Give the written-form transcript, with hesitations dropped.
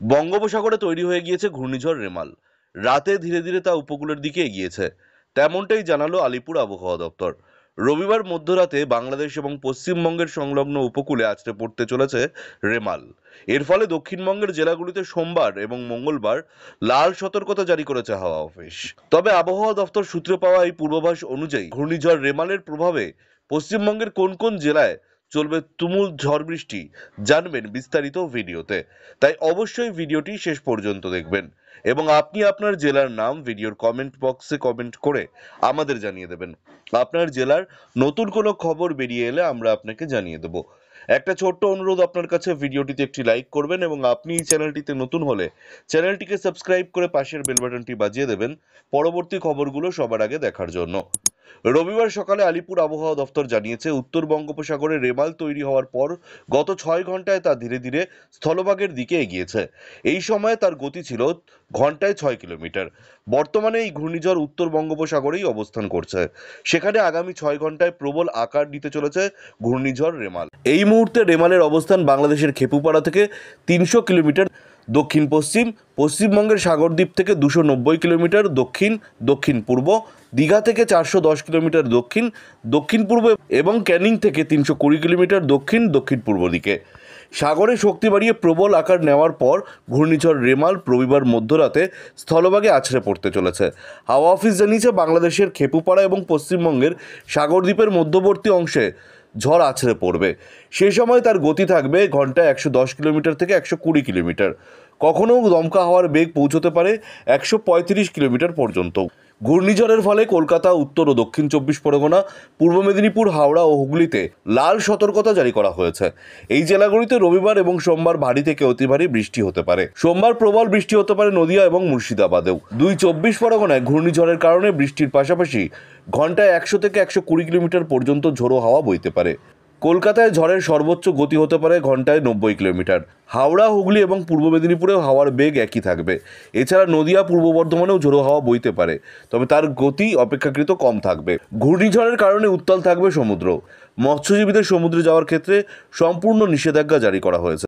বঙ্গোপসাগরে তৈরি হয়ে গিয়েছে ঘূর্ণিঝড় রেমাল। রাতে ধীরে ধীরে তা উপকূলের দিকে এগিয়েছে, তেমনটাই জানালো আলিপুর আবহাওয়া দপ্তর। রবিবার মধ্যরাতে বাংলাদেশ এবং পশ্চিমবঙ্গের সংলগ্ন উপকূলে আছড়ে পড়তে চলেছে রেমাল। এর ফলে দক্ষিণবঙ্গের জেলাগুলিতে সোমবার এবং মঙ্গলবার লাল সতর্কতা জারি করেছে হাওয়া অফিস। তবে আবহাওয়া দপ্তর সূত্রে পাওয়া এই পূর্বাভাস অনুযায়ী ঘূর্ণিঝড় রেমালের প্রভাবে পশ্চিমবঙ্গের কোন কোন জেলায় চলবে তুমুল ঝড় বৃষ্টি জানবেন বিস্তারিত ভিডিওতে। তাই অবশ্যই ভিডিওটি শেষ পর্যন্ত দেখবেন এবং আপনি আপনার জেলার নাম ভিডিওর কমেন্ট বক্সে কমেন্ট করে আমাদের জানিয়ে দেবেন। আপনার জেলার নতুন কোনো খবর বেরিয়ে এলে আমরা আপনাকে জানিয়ে দেব। একটা ছোট্ট অনুরোধ আপনার কাছে, ভিডিওটিতে একটি লাইক করবেন এবং আপনি এই চ্যানেলটিতে নতুন হলে চ্যানেলটিকে সাবস্ক্রাইব করে পাশের বেল বাটনটি বাজিয়ে দেবেন পরবর্তী খবরগুলো সবার আগে দেখার জন্য। রবিবার সকালে আলিপুর আবহাওয়া দফতর জানিয়েছে, উত্তর বঙ্গোপসাগরে রেমাল তৈরি হওয়ার পর গত 6 ঘন্টায় তা ধীরে ধীরে স্থলভাগের দিকে এগিয়েছে। এই সময়ে তার গতি ছিল ঘন্টায় 6 কিলোমিটার। বর্তমানে এই ঘূর্ণিঝড় উত্তর বঙ্গোপসাগরেই অবস্থান করছে। সেখানে আগামী 6 ঘন্টায় প্রবল আকার নিতে চলেছে ঘূর্ণিঝড় রেমাল। এই মুহূর্তে রেমালের অবস্থান বাংলাদেশের খেপুপাড়া থেকে 300 কিলোমিটার দক্ষিণ পশ্চিম, পশ্চিমবঙ্গের সাগরদ্বীপ থেকে 290 কিলোমিটার দক্ষিণ দক্ষিণ পূর্ব, দীঘা থেকে 410 কিলোমিটার দক্ষিণ দক্ষিণ পূর্ব এবং ক্যানিং থেকে 320 কিলোমিটার দক্ষিণ দক্ষিণ পূর্ব দিকে। সাগরে শক্তি বাড়িয়ে প্রবল আকার নেওয়ার পর ঘূর্ণিঝড় রেমাল রবিবার মধ্যরাতে স্থলভাগে আছড়ে পড়তে চলেছে। হাওয়া অফিস জানিয়েছে, বাংলাদেশের খেপুপাড়া এবং পশ্চিমবঙ্গের সাগরদ্বীপের মধ্যবর্তী অংশে ঝড় আছড়ে পড়বে। সে সময় তার গতি থাকবে ঘন্টায় 110 কিলোমিটার থেকে 120 কিলোমিটার। কখনও দমকা হাওয়ার বেগ পৌঁছতে পারে 135 কিলোমিটার পর্যন্ত। ঘূর্ণিঝড়ের ফলে কলকাতা, উত্তর ও দক্ষিণ 24 পরগনা, পূর্ব মেদিনীপুর, হাওড়া ও হুগলিতে লাল সতর্কতা জারি করা হয়েছে। এই জেলাগুলিতে রবিবার এবং সোমবার ভারী থেকে অতি ভারী বৃষ্টি হতে পারে। সোমবার প্রবল বৃষ্টি হতে পারে নদিয়া এবং মুর্শিদাবাদেও। 24 পরগনায় ঘূর্ণিঝড়ের কারণে বৃষ্টির পাশাপাশি ঘন্টায় 100 থেকে 120 কিলোমিটার পর্যন্ত ঝোড়ো হাওয়া বইতে পারে। কলকাতায় ঝড়ের সর্বোচ্চ গতি হতে পারে ঘন্টায় 90 কিলোমিটার। হাওড়া, হুগলি এবং পূর্ব মেদিনীপুরেও হাওয়ার বেগ একই থাকবে। এছাড়া নদিয়া, পূর্ব বর্ধমানেও ঝোড়ো হাওয়া বইতে পারে, তবে তার গতি অপেক্ষাকৃত কম থাকবে। ঘূর্ণিঝড়ের কারণে উত্তাল থাকবে সমুদ্র। মৎস্যজীবীদের সমুদ্রে যাওয়ার ক্ষেত্রে সম্পূর্ণ নিষেধাজ্ঞা জারি করা হয়েছে।